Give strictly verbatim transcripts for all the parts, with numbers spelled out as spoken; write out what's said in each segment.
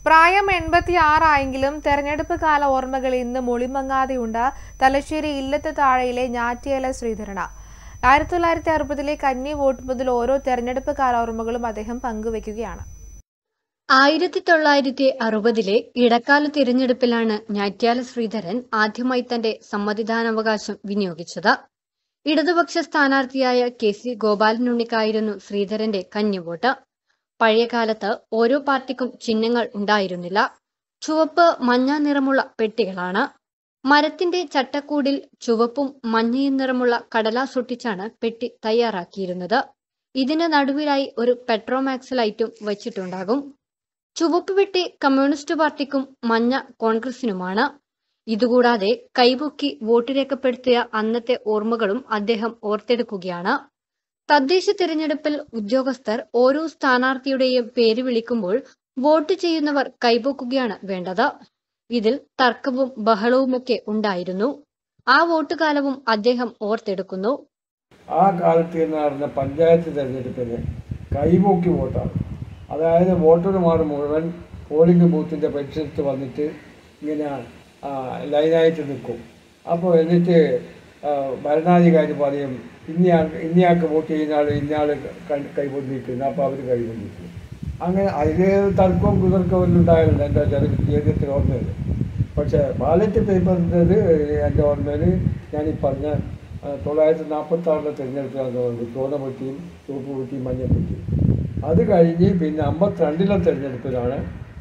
പ്രായം എൺപത്തിയാറായെങ്കിലും തെരഞ്ഞെടുപ്പ് കാല ഓർമ്മകൾ ഇന്ന് മൊളിമങ്ങാതെയുണ്ട്. തലശ്ശേരി ഇല്ലത്ത് താഴെയിലെ ഞാറ്റിയേല ശ്രീധരന് ആയിരത്തി തൊള്ളായിരത്തി അറുപതിലെ കന്നി വോട്ട് മുതൽ ഓരോ തെരഞ്ഞെടുപ്പ് കാല ഓർമ്മകളും അദ്ദേഹം പങ്കുവയ്ക്കുകയാണ്. ആയിരത്തി തൊള്ളായിരത്തി അറുപതിലെ ഇടക്കാല തിരഞ്ഞെടുപ്പിലാണ് ഞാറ്റിയാല ശ്രീധരൻ ആദ്യമായി തന്റെ സമ്മതിദാനാവകാശം വിനിയോഗിച്ചത്. ഇടതുപക്ഷ സ്ഥാനാർത്ഥിയായ കെ സി ഗോപാലനുണ്ണിക്കായിരുന്നു ശ്രീധരന്റെ കന്നിവോട്ട്. പഴയകാലത്ത് ഓരോ പാർട്ടിക്കും ചിഹ്നങ്ങൾ ഉണ്ടായിരുന്നില്ല. ചുവപ്പ് മഞ്ഞ നിറമുള്ള പെട്ടികളാണ്. മരത്തിന്റെ ചട്ടക്കൂടിൽ ചുവപ്പും മഞ്ഞയും നിറമുള്ള കടലാസ് ഒട്ടിച്ചാണ് പെട്ടി തയ്യാറാക്കിയിരുന്നത്. ഇതിന് നടുവിലായി ഒരു പെട്രോമാക്സ് ലൈറ്റും വച്ചിട്ടുണ്ടാകും. ചുവപ്പ് പെട്ടി കമ്മ്യൂണിസ്റ്റ് പാർട്ടിക്കും മഞ്ഞ കോൺഗ്രസിനുമാണ്. ഇതുകൂടാതെ കൈപൊക്കി വോട്ട് രേഖപ്പെടുത്തിയ അന്നത്തെ ഓർമ്മകളും അദ്ദേഹം ഓർത്തെടുക്കുകയാണ്. തദ്ദേശ തിരഞ്ഞെടുപ്പിൽ ഉദ്യോഗസ്ഥർ ഓരോ സ്ഥാനാർത്ഥിയുടെയും പേര് വിളിക്കുമ്പോൾ വോട്ട് ചെയ്യുന്നവർ കൈപൊക്കുകയാണ് വേണ്ടത്. ഇതിൽ തർക്കവും ബഹളവുമൊക്കെ ഉണ്ടായിരുന്നു. ആ വോട്ട് കാലവും അദ്ദേഹം ഓർത്തെടുക്കുന്നു. ആ കാലത്ത് നടന്ന പഞ്ചായത്ത് തെരഞ്ഞെടുപ്പിന് കൈപൊക്കി വോട്ടാണ്. അതായത് വോട്ടർമാർ മുഴുവൻ പോളിംഗ് ബൂത്തിൻ്റെ പരിസരത്ത് വന്നിട്ട് ഇങ്ങനെ ലൈനായിട്ട് നിൽക്കും. അപ്പോൾ എന്നിട്ട് ഭരണാധികാരി പറയും, ഇന്നയാൾ ഇന്നയാൾക്ക് വോട്ട് ചെയ്യുന്ന ആൾ ഇന്നയാൾ കൈപൊന്നിക്കുന്നു. അപ്പോൾ അവർ കൈപൊന്നിക്കും. അങ്ങനെ അതിൽ തർക്കവും കുതർക്കവും ഉണ്ടായിരുന്നു എൻ്റെ ജീവിതത്തിൽ ഓർമ്മയിൽ. പക്ഷേ ബാലറ്റ് പേപ്പറിൻ്റെത് എൻ്റെ ഓർമ്മയിൽ ഞാനീ പറഞ്ഞ തൊള്ളായിരത്തി നാൽപ്പത്തി ആറിലെ തിരഞ്ഞെടുപ്പിലാണ് തോന്നുന്നത്. ചോനപ്പെട്ടിയും ചുവപ്പ് പെട്ടിയും മഞ്ഞപ്പെട്ടിയും. അത് കഴിഞ്ഞ് പിന്നെ അമ്പത്തിരണ്ടിലെ തിരഞ്ഞെടുപ്പിലാണ്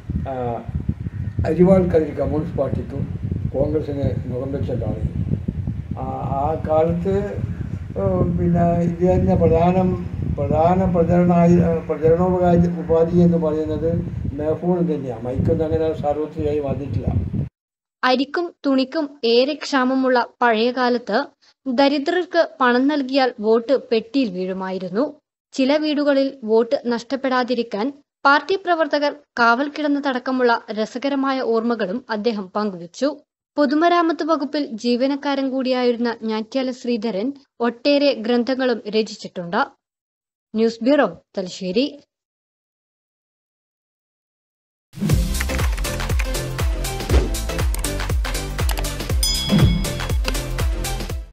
അരിവാൾക്കതിരി കമ്മ്യൂണിസ്റ്റ് പാർട്ടിക്കും കോൺഗ്രസിന് മുഖം വെച്ച കാണുന്നത്. ആ കാലത്ത് പിന്നെ ഇത് തന്നെ പ്രധാനം പ്രധാന പ്രചരണ പ്രചരണോപാധി ഉപാധി എന്ന് പറയുന്നത് മെഗാഫോൺ തന്നെയാണ്. മൈക്കൊന്നും അങ്ങനെ സാർവത്രികമായി വന്നിട്ടില്ല. അരിക്കും തുണിക്കും ഏറെ ക്ഷാമമുള്ള പഴയകാലത്ത് ദരിദ്രർക്ക് പണം നൽകിയാൽ വോട്ട് പെട്ടിയിൽ വീഴുമായിരുന്നു. ചില വീടുകളിൽ വോട്ട് നഷ്ടപ്പെടാതിരിക്കാൻ പാർട്ടി പ്രവർത്തകർ കാവൽ കിടന്നതടക്കമുള്ള രസകരമായ ഓർമ്മകളും അദ്ദേഹം പങ്കുവച്ചു. പൊതുമരാമത്ത് വകുപ്പിൽ ജീവനക്കാരൻ കൂടിയായിരുന്ന ഞാറ്റിയാല ശ്രീധരൻ ഒട്ടേറെ ഗ്രന്ഥങ്ങളും രചിച്ചിട്ടുണ്ട്. News bureau, Thalassery.